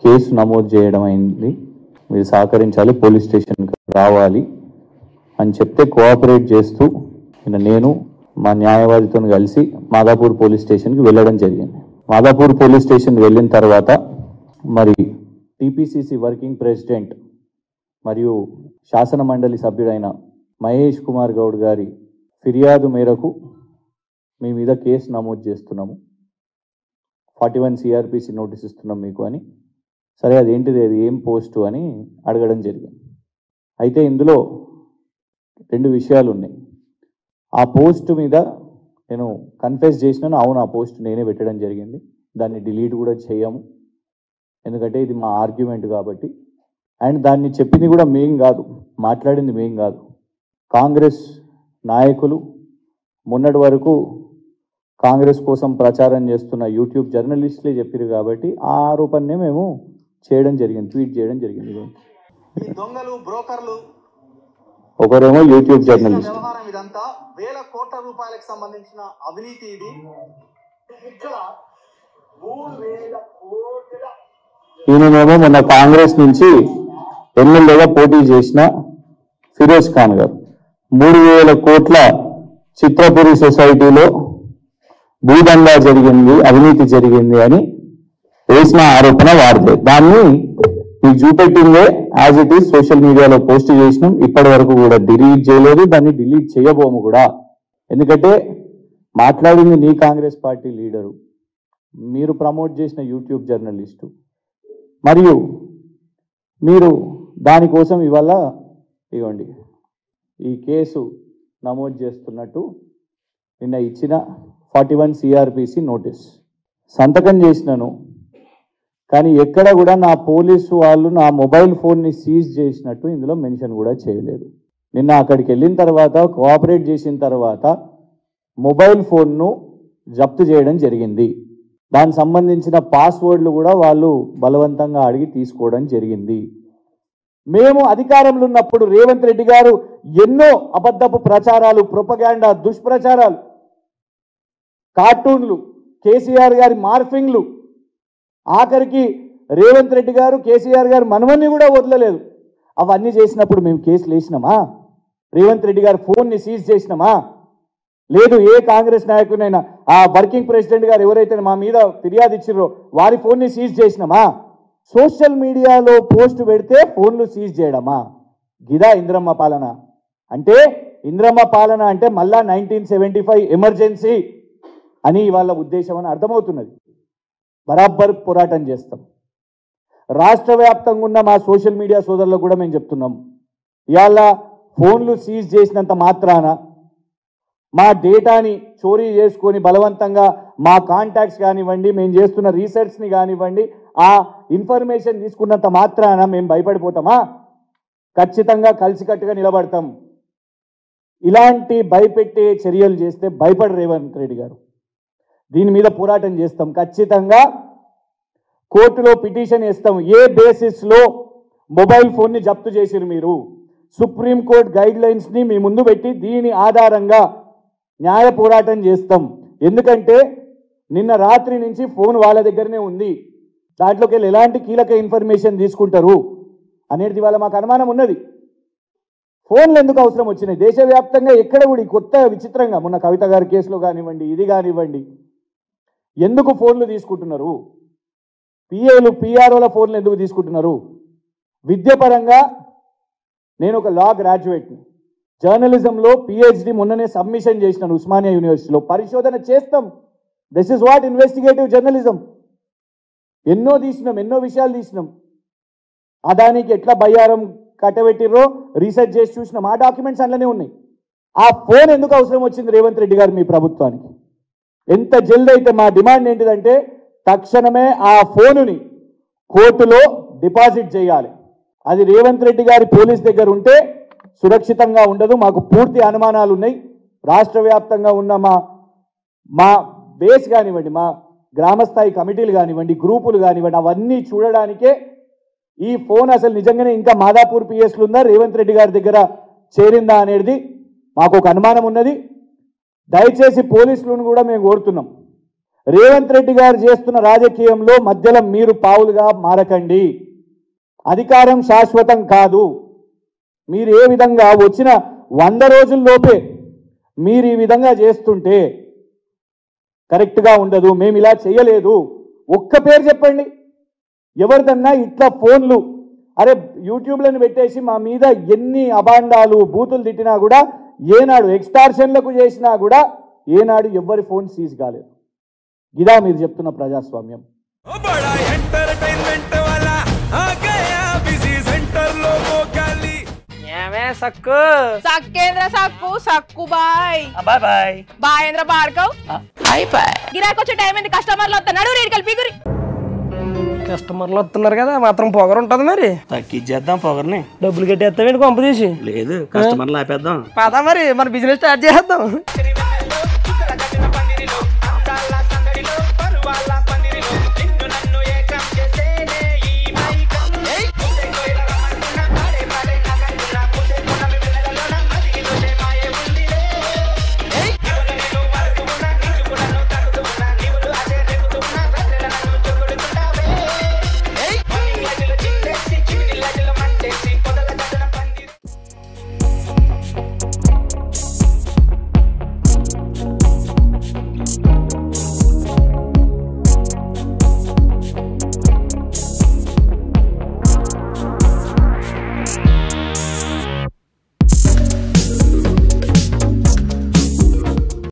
Case నమోదు చేయడం అయింది. మీరు సహకరించాలి, పోలీస్ స్టేషన్కి రావాలి అని చెప్తే కోఆపరేట్ చేస్తూ నేను మా న్యాయవాదితో కలిసి మాదాపూర్ పోలీస్ స్టేషన్కి వెళ్ళడం జరిగింది. మాదాపూర్ పోలీస్ స్టేషన్కి వెళ్ళిన తర్వాత మరి టీపీసీసీ వర్కింగ్ ప్రెసిడెంట్ మరియు శాసన మండలి సభ్యుడైన మహేష్ కుమార్ గౌడ్ గారి ఫిర్యాదు మేరకు మీ మీద కేసు నమోదు చేస్తున్నాము, 41 CRPC నోటీస్ ఇస్తున్నాం మీకు అని. సరే అదేంటిది, అది ఏం పోస్టు అని అడగడం జరిగింది. అయితే ఇందులో 2 విషయాలు ఉన్నాయి. ఆ పోస్టు మీద నేను కన్ఫెస్ చేసినాను, అవును ఆ పోస్ట్ నేనే పెట్టడం జరిగింది, దాన్ని డిలీట్ కూడా చేయము, ఎందుకంటే ఇది మా ఆర్గ్యుమెంట్ కాబట్టి. అండ్ దాన్ని చెప్పింది కూడా మేం కాదు, మాట్లాడింది మేం కాదు, కాంగ్రెస్ నాయకులు, మొన్నటి వరకు కాంగ్రెస్ కోసం ప్రచారం చేస్తున్న యూట్యూబ్ జర్నలిస్టులే చెప్పారు కాబట్టి ఆ ఆరోపణనే మేము చేయడం జరిగింది, ట్వీట్ చేయడం జరిగింది. దొంగలు, బ్రోకర్లు, ఒకరేమో యూట్యూబ్ జర్నలిస్ట్. వ్యవహారం ఇదంతా వేల కోట్ల రూపాయలకు సంబంధించిన అవినీతి. ఇది ఈయనేమో మొన్న కాంగ్రెస్ నుంచి ఎమ్మెల్యేగా పోటీ చేసిన ఫిరోజ్ ఖాన్ గారు 3,000 కోట్ల చిత్రపురి సొసైటీలో భూదందా జరిగింది, అవినీతి జరిగింది అని వేసిన ఆరోపణ వారిదే. దాన్ని మీకు చూపెట్టిందే యాజ్ ఇట్ ఈస్ సోషల్ మీడియాలో పోస్ట్ చేసినాం. ఇప్పటి వరకు కూడా డిలీట్ చేయలేదు, దాన్ని డిలీట్ చేయబోము కూడా. ఎందుకంటే మాట్లాడింది నీ కాంగ్రెస్ పార్టీ లీడరు, మీరు ప్రమోట్ చేసిన యూట్యూబ్ జర్నలిస్టు, మరియు మీరు దానికోసం ఇవాళ ఇవ్వండి ఈ కేసు నమోదు చేస్తున్నట్టు నిన్న ఇచ్చిన 41 CRPC నోటీస్ సంతకం చేసినాను. కానీ ఎక్కడ కూడా నా పోలీసు వాళ్ళు నా మొబైల్ ఫోన్ని సీజ్ చేసినట్టు ఇందులో మెన్షన్ కూడా చేయలేదు. నిన్న అక్కడికి వెళ్ళిన తర్వాత కోఆపరేట్ చేసిన తర్వాత మొబైల్ ఫోన్ను జప్తు చేయడం జరిగింది. దానికి సంబంధించిన పాస్వర్డ్లు కూడా వాళ్ళు బలవంతంగా అడిగి తీసుకోవడం జరిగింది. మేము అధికారంలో ఉన్నప్పుడు రేవంత్ రెడ్డి గారు ఎన్నో అబద్ధపు ప్రచారాలు, ప్రొపగాండా, దుష్ప్రచారాలు, కార్టూన్లు, కేసీఆర్ గారి మార్ఫింగ్లు, ఆఖరికి రేవంత్ రెడ్డి గారు కేసీఆర్ గారి మనవన్ని కూడా వదలలేదు. అవన్నీ చేసినప్పుడు మేము కేసులు వేసినామా? రేవంత్ రెడ్డి గారు ఫోన్ని సీజ్ చేసినామా? లేదు. ఏ కాంగ్రెస్ నాయకునైనా ఆ వర్కింగ్ ప్రెసిడెంట్ గారు ఎవరైతే మా మీద ఫిర్యాదు ఇచ్చిర్రో వారి ఫోన్ని సీజ్ చేసినామా? సోషల్ మీడియాలో పోస్ట్ పెడితే ఫోన్లు సీజ్ చేయడమా? గిదా ఇంద్రమ్మ పాలన అంటే? ఇంద్రమ్మ పాలన అంటే మళ్ళా 1975 ఎమర్జెన్సీ అని వాళ్ళ ఉద్దేశం అని అర్థమవుతున్నది. బరాబర్ పోరాటం చేస్తాం. రాష్ట్ర వ్యాప్తంగా ఉన్న మా సోషల్ మీడియా సోదరులకు కూడా మేము చెప్తున్నాం, ఇవాళ ఫోన్లు సీజ్ చేసినంత మాత్రాన మా డేటాని చోరీ చేసుకొని బలవంతంగా మా కాంటాక్ట్స్ కానివ్వండి, మేము చేస్తున్న రీసెర్చ్ని కానివ్వండి, ఆ ఇన్ఫర్మేషన్ తీసుకున్నంత మాత్రాన మేము భయపడిపోతామా? ఖచ్చితంగా కలిసికట్టుగా నిలబడతాం. ఇలాంటి భయపెట్టే చర్యలు చేస్తే భయపడ రేవంత్ రెడ్డి గారు. దీని మీద పోరాటం చేస్తాం. ఖచ్చితంగా కోర్టులో పిటిషన్ ఇస్తాం. ఏ బేసిస్లో మొబైల్ ఫోన్ని జప్తు చేసిరు మీరు? సుప్రీంకోర్టు గైడ్ లైన్స్ని మీ ముందు పెట్టి దీని ఆధారంగా న్యాయ పోరాటం చేస్తాం. ఎందుకంటే నిన్న రాత్రి నుంచి ఫోన్ వాళ్ళ దగ్గరనే ఉంది, దాంట్లోకి వెళ్ళి ఎలాంటి కీలక ఇన్ఫర్మేషన్ తీసుకుంటారు అనేది వాళ్ళ మాకు అనుమానం ఉన్నది. ఫోన్లు ఎందుకు అవసరం వచ్చినాయి? దేశవ్యాప్తంగా ఎక్కడ కూడా కొత్త విచిత్రంగా మొన్న కవిత గారి కేసులో కానివ్వండి, ఇది కానివ్వండి, ఎందుకు ఫోన్లు తీసుకుంటున్నారు? పిఏలు పిఆర్ఓల ఫోన్లు ఎందుకు తీసుకుంటున్నారు? విద్యాపరంగా నేను ఒక లా గ్రాడ్యుయేట్ని, జర్నలిజంలో PhD మొన్ననే సబ్మిషన్ చేసినాను ఉస్మానియా యూనివర్సిటీలో. పరిశోధన చేస్తాం. This is what investigative journalism. ఎన్నో తీసినాం, ఎన్నో విషయాలు తీసినాం. అదానికి ఎట్లా బయ్యారం కట్టబెట్టిర్రో రీసెర్చ్ చేసి చూసినాం. ఆ డాక్యుమెంట్స్ అందులోనే ఉన్నాయి. ఆ ఫోన్ ఎందుకు అవసరం వచ్చింది రేవంత్ రెడ్డి గారు మీ ప్రభుత్వానికి? ఎంత జల్దీ అయితే మా డిమాండ్ ఏంటిదంటే తక్షణమే ఆ ఫోనుని కోర్టులో డిపాజిట్ చేయాలి. అది రేవంత్ రెడ్డి గారి పోలీస్ దగ్గర ఉంటే సురక్షితంగా ఉండదు. మాకు పూర్తి అనుమానాలు ఉన్నాయి. రాష్ట్ర వ్యాప్తంగా ఉన్న మా బేస్ కానివ్వండి, మా గ్రామస్థాయి కమిటీలు కానివ్వండి, గ్రూపులు కానివ్వండి, అవన్నీ చూడడానికే ఈ ఫోన్ అసలు నిజంగానే ఇంకా మాదాపూర్ పిఎస్లు ఉందా, రేవంత్ రెడ్డి గారి దగ్గర చేరిందా అనేది మాకు ఒక అనుమానం ఉన్నది. దయచేసి పోలీసులను కూడా మేము కోరుతున్నాం, రేవంత్ రెడ్డి గారు చేస్తున్న రాజకీయంలో మధ్యలో మీరు పావులుగా మారకండి. అధికారం శాశ్వతం కాదు. మీరు ఏ విధంగా వచ్చిన 100 రోజుల్లోపే మీరు ఈ విధంగా చేస్తుంటే కరెక్ట్గా ఉండదు. మేము ఇలా చేయలేదు. ఒక్క పేరు చెప్పండి ఎవరిదన్నా ఇట్లా ఫోన్లు. అరే యూట్యూబ్లను పెట్టేసి మా మీద ఎన్ని అబాండాలు బూతులు తిట్టినా కూడా ఏనాడు ఎక్స్టార్షన్లకు చేసినా కూడా ఏనాడు ఎవ్వరి ఫోన్ సీజ్ కాలేదు. ఇదా మీరు చెప్తున్న ప్రజాస్వామ్యం? సక్కు సక్కేంద్ర సక్కు సక్కు బాయ్ బాయ్ బాయ్ బాయేంద్ర బార్కవ్ బాయ్ బాయ్. గిరాకొచ్చే టైం ఏంది? కస్టమర్లు వస్తున్నాడు రేటు కలిపి గురి. కస్టమర్లు వస్తున్నారు కదా మాత్రం పొగరు ఉంటది. మరి తగ్గించేద్దాం పొగర్ని. డబ్బులు కట్టేస్తామేంటి కొంప తీసి? లేదు కస్టమర్లు ఆపేద్దాం. పదా మరి మన బిజినెస్ స్టార్ట్ చేద్దాం.